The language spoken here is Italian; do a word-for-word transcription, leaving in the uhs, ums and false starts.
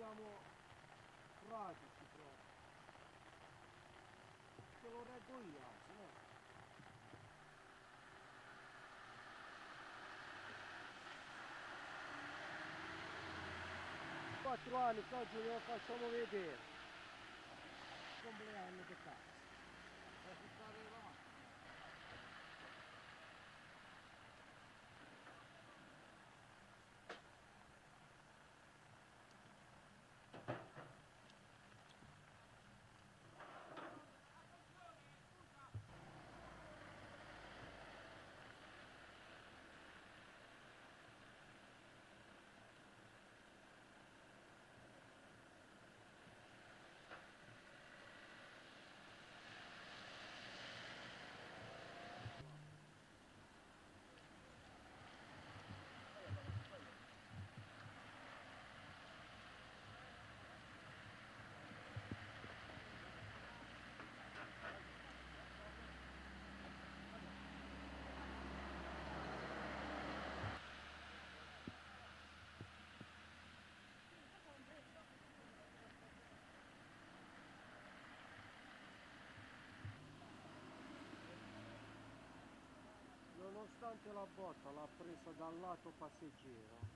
siamo pratici proprio. Ce lo reggo io, anzi, no? Quattro anni che oggi lo facciamo vedere. Compleanno che cazzo. Per buttare la macchina. Nonostante la botta l'ha presa dal lato passeggero.